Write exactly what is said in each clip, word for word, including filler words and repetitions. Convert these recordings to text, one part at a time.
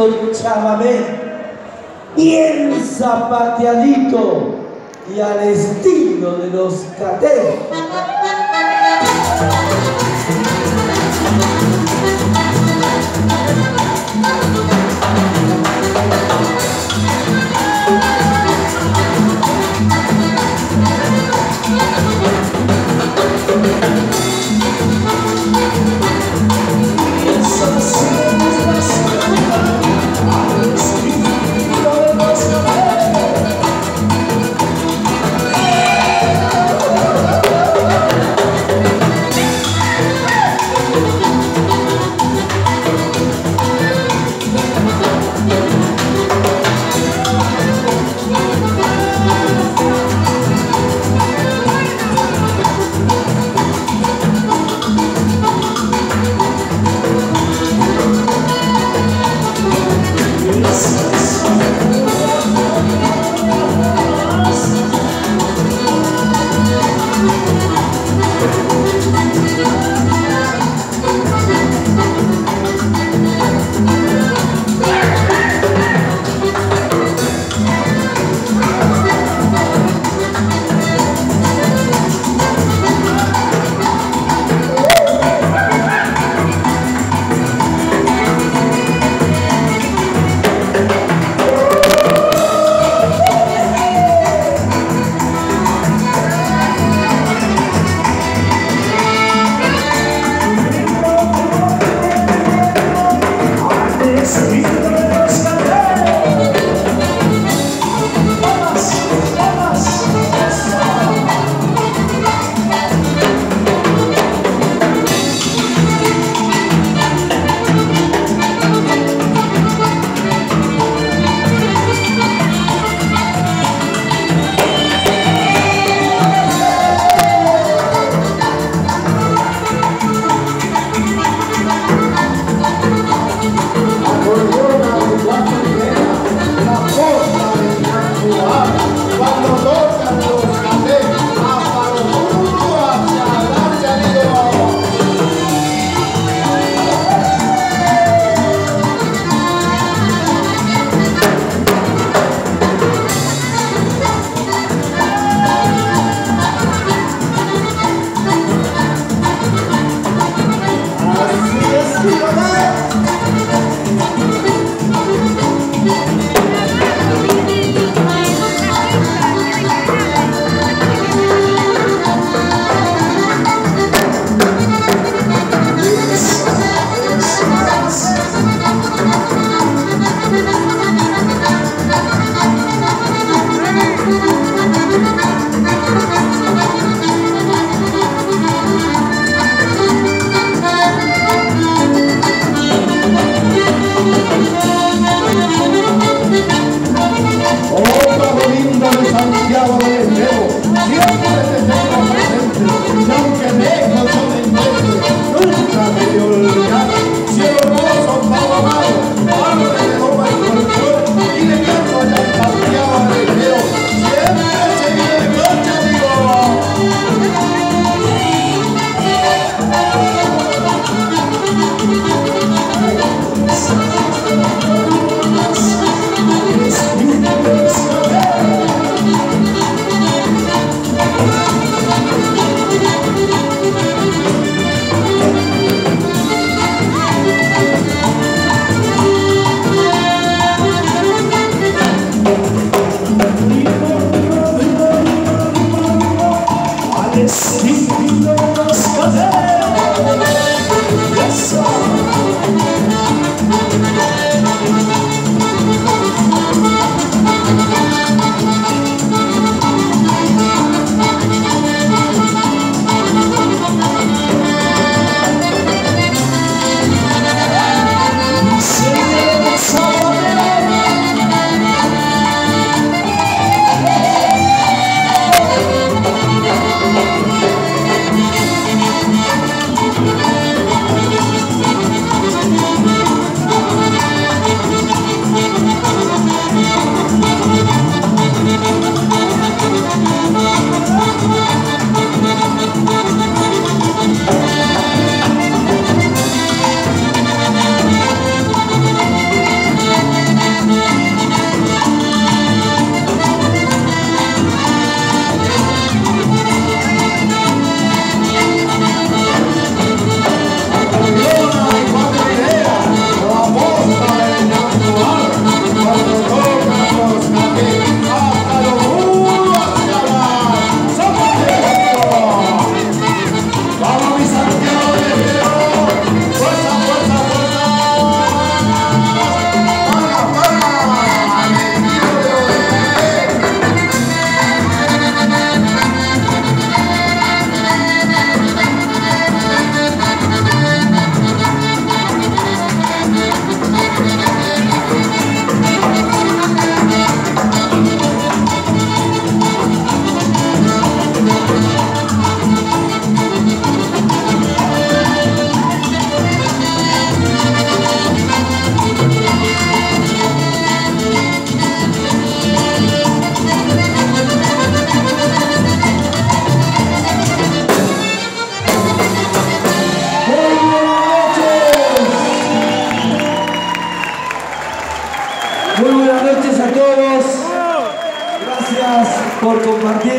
lindo chamamé, bien zapateadito y al estilo de los cateros.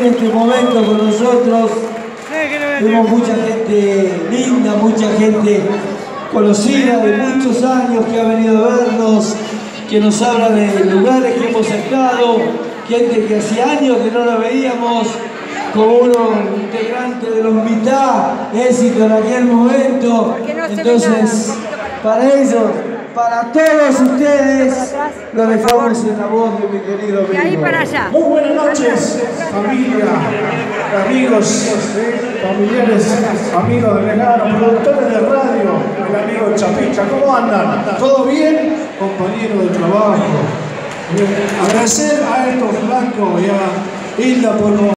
compartir este momento con nosotros. Vemos mucha gente linda, mucha gente conocida de muchos años que ha venido a vernos, que nos habla de lugares que hemos estado, gente que hacía años que no la veíamos, como uno integrante de los Mitad, éxito en aquel momento. Entonces, para ellos, para todos ustedes, lo dejamos en la voz de mi querido amigo. De ahí para allá. Muy buenas noches, familia, amigos, familiares, amigos de Legano, productores de radio, el amigo Chapicha. ¿Cómo andan? ¿Todo bien? Compañeros de trabajo. Agradecer a estos blancos y a Hilda por